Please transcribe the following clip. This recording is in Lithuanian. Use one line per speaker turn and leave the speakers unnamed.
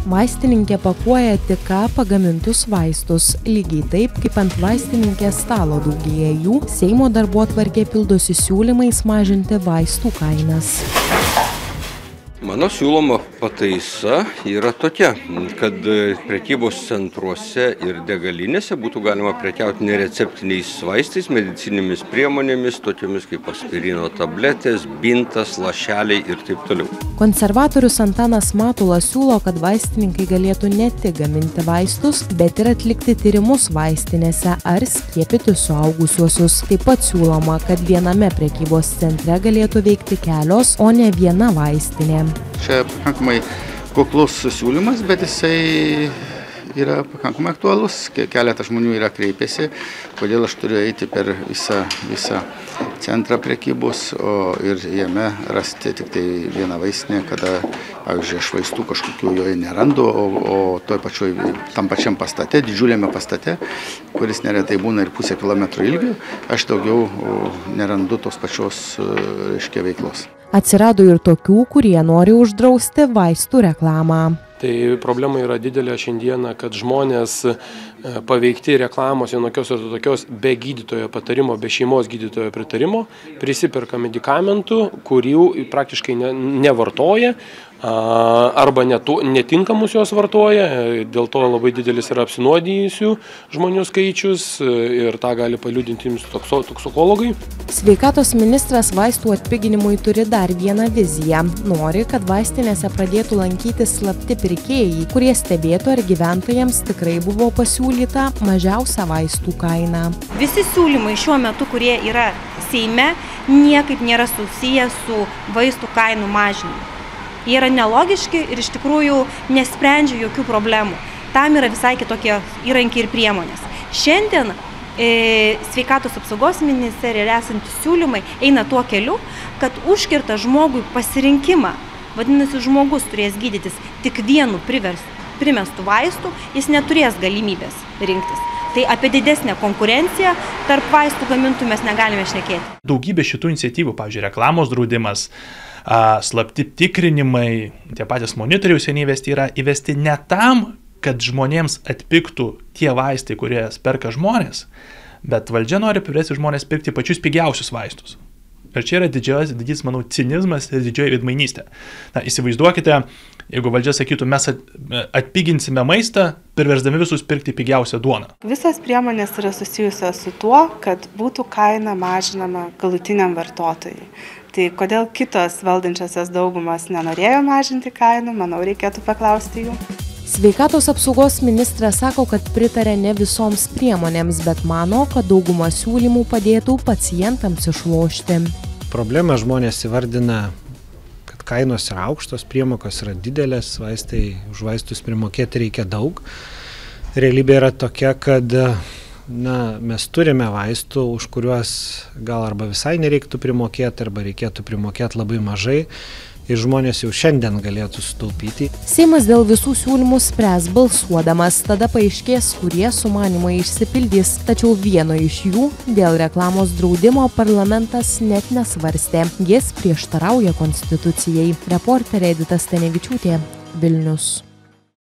Vaistininkė pakuoja tik ką pagamintus vaistus. Lygiai taip, kaip ant vaistininkės stalo daugėja jų, Seimo darbotvarkė pildosi siūlymais mažinti vaistų kainas.
Mano siūloma pataisa yra tokia, kad prekybos centruose ir degalinėse būtų galima prekiauti nereceptiniais vaistais, medicinėmis priemonėmis, tokiomis kaip aspirino tabletės, bintas, lašeliai ir taip toliau.
Konservatorius Antanas Matulas siūlo, kad vaistininkai galėtų ne tik gaminti vaistus, bet ir atlikti tyrimus vaistinėse ar skiepyti suaugusiuosius. Taip pat siūloma, kad viename prekybos centre galėtų veikti kelios, o ne viena vaistinė.
Čia pakankamai kuklus siūlymas, bet jisai yra pakankamai aktualus. Keletą žmonių yra kreipėsi, kodėl aš turiu eiti per visą centrą prekybos ir jame rasti tik tai vieną vaistinę, kada, pavyzdžiui, aš vaistų kažkokių joje nerandu, o tam pačiam pastate, didžiuliame pastate, kuris neretai būna ir 0,5 kilometro ilgio, aš daugiau nerandu tos pačios veiklos.
Atsirado ir tokių, kurie nori uždrausti vaistų reklamą.
Tai problema yra didelė šiandieną, kad žmonės paveikti reklamos vienokios ar tokios be gydytojo patarimo, be šeimos gydytojo pritarimo, prisiperka medikamentų, kurių praktiškai nevartoja arba netinkamus juos vartoja, dėl to labai didelis yra apsinuodijusių žmonių skaičius ir tą gali paliudinti toksikologai.
Sveikatos ministras vaistų atpiginimui turi dar vieną viziją. Nori, kad vaistinėse pradėtų lankytis slapti pirkėjai, kurie stebėtų, ar gyventojams tikrai buvo pasiūlyta mažiausia vaistų kaina.
Visi siūlymai šiuo metu, kurie yra Seime, niekaip nėra susiję su vaistų kainų mažinimu. Jie yra nelogiški ir iš tikrųjų nesprendžia jokių problemų. Tam yra visai kitokie įrankiai ir priemonės. Šiandien Sveikatos apsaugos ministerija esantys siūlymai eina tuo keliu, kad užkirta žmogui pasirinkimą. Vadinasi, žmogus turės gydytis tik vienu primestų vaistų, jis neturės galimybės rinktis. Tai apie didesnę konkurenciją tarp vaistų gamintojų mes negalime šnekėti.
Daugybė šitų iniciatyvų, pavyzdžiui, reklamos draudimas, slapti tikrinimai, tie patys monitoriai seniai įvesti ne tam, kad žmonėms atpigtų tie vaistai, kurie perka žmonės, bet valdžia nori priversti žmonės pirkti pačius pigiausius vaistus. Ir čia yra didžiulis, manau, cinizmas ir didžioji veidmainystė. Įsivaizduokite, jeigu valdžia sakytų, mes atpiginsime maistą, priversdami visus pirkti pigiausią duoną.
Visas priemonės yra susijusios su tuo, kad būtų kaina mažinama galutiniam vartotojui. Tai kodėl kitos valdančiosios daugumas nenorėjo mažinti kainų, manau, reikėtų paklausti jų.
Sveikatos apsaugos ministras sako, kad pritarė ne visoms priemonėms, bet mano, kad dauguma siūlymų padėtų pacientams išlošti.
Problemą žmonės įvardina, kad kainos yra aukštos, priemokos yra didelės, už vaistus primokėti reikia daug. Realybė yra tokia, kad mes turime vaistų, už kuriuos gal arba visai nereiktų primokėti, arba reikėtų primokėti labai mažai. Ir žmonės jau šiandien galėtų sutaupyti.
Seimas dėl visų siūlymų spręs balsuodamas, tada paaiškės, kurie sumanymai išsipildys. Tačiau vieno iš jų, dėl reklamos draudimo, parlamentas net nesvarstė. Jis prieštarauja konstitucijai. Reporterė Edita Stanevičiūtė, Vilnius.